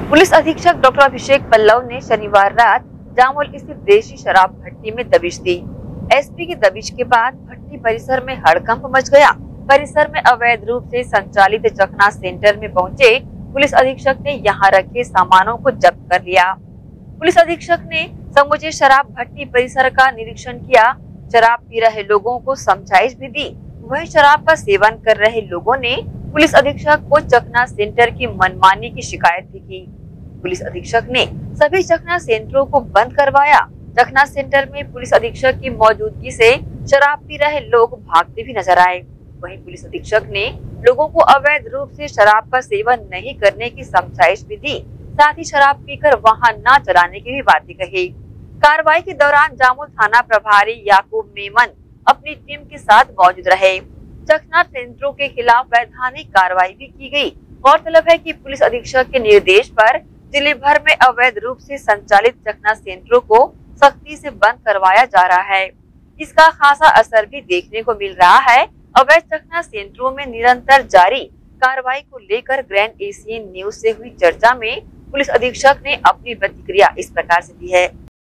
Police अधीक्षक doctor Abhishek Pallav ने शनिवार रात जामोल स्थित देशी शराब भट्टी में दबिश दी। एसपी की दबिश के बाद भट्टी परिसर में हड़कंप मच गया। परिसर में अवैध रूप से संचालित चखना सेंटर में पहुंचे पुलिस अधीक्षक ने यहां रखे सामानों को जब्त कर लिया। पुलिस अधीक्षक ने समूचे शराब भट्टी परिसर का निरीक्षण किया। शराब पी रहे लोगों को समझाइश भी दी। वहीं शराब का सेवन कर रहे लोगों ने पुलिस अधीक्षक को चखना सेंटर की मनमानी की शिकायत भी की। पुलिस अधीक्षक ने सभी चखना सेंटरों को बंद करवाया। चखना सेंटर में पुलिस अधीक्षक की मौजूदगी से शराब पी रहे लोग भागते भी नजर आए। वहीं पुलिस अधीक्षक ने लोगों को अवैध रूप से शराब का सेवन नहीं करने की समझाइश भी दी। साथ ही शराब पीकर वाहन न चलाने की भी बातें कही। कार्रवाई के दौरान जामोल थाना प्रभारी याकूब मेमन अपनी टीम के साथ मौजूद रहे। चखना सेंटरों के खिलाफ वैधानिक कार्रवाई भी की गई। गौरतलब है कि पुलिस अधीक्षक के निर्देश पर जिले भर में अवैध रूप से संचालित चखना सेंटरों को सख्ती से बंद करवाया जा रहा है। इसका खासा असर भी देखने को मिल रहा है। अवैध चखना सेंटरों में निरंतर जारी कार्रवाई को लेकर ग्रैंड एशियन न्यूज से हुई चर्चा में पुलिस अधीक्षक ने अपनी प्रतिक्रिया इस प्रकार से दी है।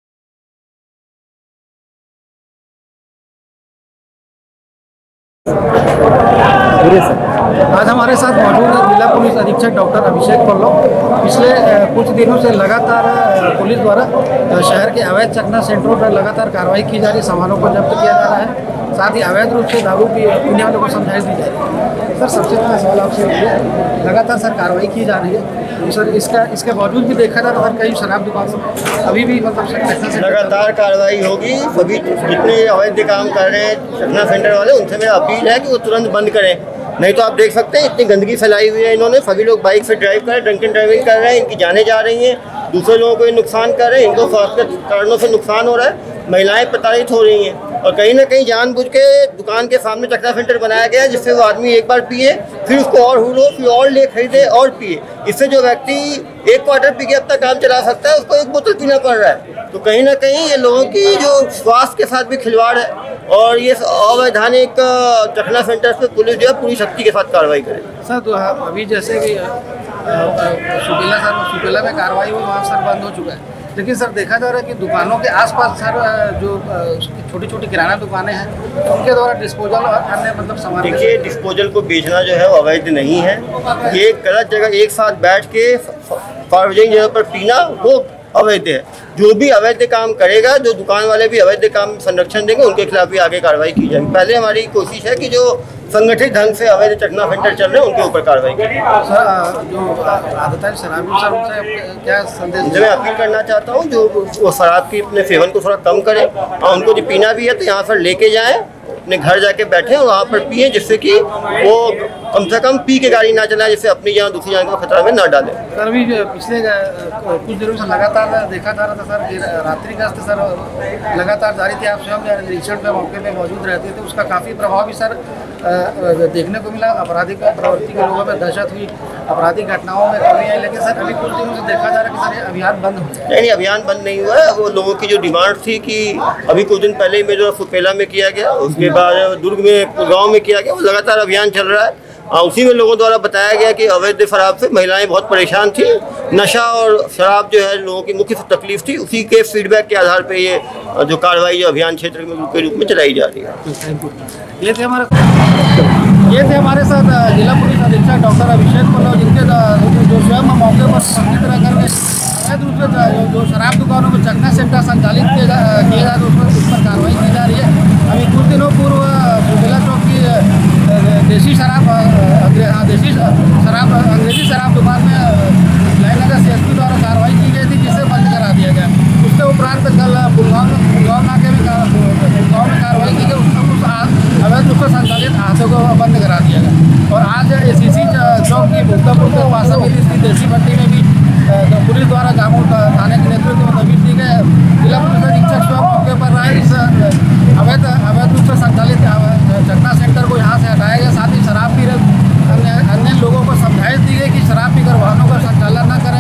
आज हमारे साथ मौजूद है जिला पुलिस अधीक्षक डॉक्टर अभिषेक पल्लव। पिछले कुछ दिनों से लगातार पुलिस द्वारा शहर के अवैध चखना सेंटरों पर लगातार कार्रवाई की जा रही है। सामानों को जब्त किया जा रहा है। साथ ही अवैध रूप से दारू पीने वालों को समझाइश दी जा रही है। सर, सबसे पहला सवाल आपसे लगातार सर कार्रवाई की जा रही है। सर, इसके बावजूद भी देखा जा रहा है कई शराब दुकानों अभी भी मतलब लगातार कार्रवाई होगी। सभी जितने अवैध काम कर रहे हैं चखना सेंटर वाले, उनसे मेरा अपील है कि वो तुरंत बंद करें। नहीं तो आप देख सकते हैं इतनी गंदगी फैलाई हुई है इन्होंने। सभी लोग बाइक से ड्राइव कर रहे हैं, ड्रंकन ड्राइविंग कर रहे हैं, इनकी जानें जा रही हैं, दूसरे लोगों को नुकसान कर रहे हैं, इनको स्वास्थ्य कारणों से नुकसान हो रहा है, महिलाएं प्रताड़ित हो रही हैं। और कहीं ना कहीं जानबूझ के दुकान के सामने चखना सेंटर बनाया गया है, जिससे वो आदमी एक बार पिए, फिर उसको और हुलो, फिर और ले खरीदे और पिए। इससे जो व्यक्ति एक क्वार्टर पी के अपना काम चला सकता है, उसको एक बोतल पीना पड़ रहा है। तो कहीं ना कहीं ये लोगों की जो स्वास्थ्य के साथ भी खिलवाड़ है। और ये अवैधानिक चखना सेंटर पे पुलिस जो है पूरी शक्ति के साथ कार्रवाई करे। सर, तो अभी जैसे कि सुपेला में कार्रवाई हुई, वहाँ सर बंद हो चुका है। लेकिन सर देखा जा रहा है कि दुकानों के आसपास सर जो छोटी छोटी किराना दुकानें हैं, उनके द्वारा डिस्पोजल अन्य मतलब सामान। देखिए, डिस्पोजल को बेचना जो है वो अवैध नहीं है। ये गलत जगह एक साथ बैठ के सार्वजनिक जगह पर पीना वो अवैध है। जो भी अवैध काम करेगा, जो दुकान वाले भी अवैध काम संरक्षण देंगे, उनके खिलाफ भी आगे कार्रवाई की जाएगी। पहले हमारी कोशिश है कि जो संगठित ढंग से अवैध चखना सेंटर चल रहे हैं उनके ऊपर कार्रवाई करें। सर, जो आदतन शराबी सर, उनसे क्या संदेश? मैं अपील करना चाहता हूँ जो वो शराब की अपने सेवन को थोड़ा कम करें, और उनको जो पीना भी है तो यहाँ पर लेके जाएँ, अपने घर जाके बैठे और वहाँ पर पिए, जिससे कि वो कम से कम पी के गाड़ी ना चलाए, जिससे अपनी जान दूसरी जान को खतरा में ना डालें। सर, अभी पिछले कुछ दिनों से लगातार देखा जा रहा था सर, रात्रि गश्त सर लगातार जारी थी। आप स्वयं निरीक्षण पे मौके पे मौजूद रहते थे, उसका काफ़ी प्रभाव भी सर देखने को मिला। आपराधिक प्रवृत्ति के लोगों में दहशत हुई, आपराधिक घटनाओं में कमी आई। लेकिन सर अभी कुछ दिनों से देखा जा रहा है कि सर ये अभियान बंद हो गया। नहीं, अभियान बंद नहीं हुआ है। वो लोगों की जो डिमांड थी कि अभी कुछ दिन पहले में जो सुपेला में किया गया, उसके बाद दुर्ग में गाँव में किया गया, वो लगातार अभियान चल रहा है। उसी में लोगों द्वारा बताया गया कि अवैध शराब से महिलाएं बहुत परेशान थी। नशा और शराब जो है लोगों की मुख्य तकलीफ थी। उसी के फीडबैक के आधार पे ये जो कार्रवाई जो अभियान क्षेत्र के रूप में चलाई जा रही है। ये थे हमारे साथ जिला पुलिस अधीक्षक डॉक्टर अभिषेक पल्लव, जिनके जो स्वयं मौके पर संगठित रहकर अवैध रूप से जो शराब दुकानों में चखना सेंटर संचालित किया जा तो उस पर कार्रवाई की जा रही है। अभी कुछ दिनों पूर्व सुपेला चौक की अंग्रेजी शराब दुकान में लाइनगर CSP द्वारा कार्रवाई की गई थी, जिसे बंद करा दिया गया। उसके उपरांत कल गुड़गांव नाके में कार्रवाई की गई, उसमें अवैध रूप से संचालित हाथों को बंद करा दिया गया। और आज ACC चौक की भुक्तापुर के पास स्थित देसी भट्टी में भी पुलिस द्वारा जामोल थाने के नेतृत्व में दबिश दी गई। जिला पुलिस अधीक्षक स्वयं मौके पर रहे। इस अवैध रूप से संचालित चखना सेंटर को यहाँ से हटाया गया। साथ ही शराब पी रहे अन्य लोगों को समझाइश दी गई कि शराब पीकर वाहनों का संचालन न करें।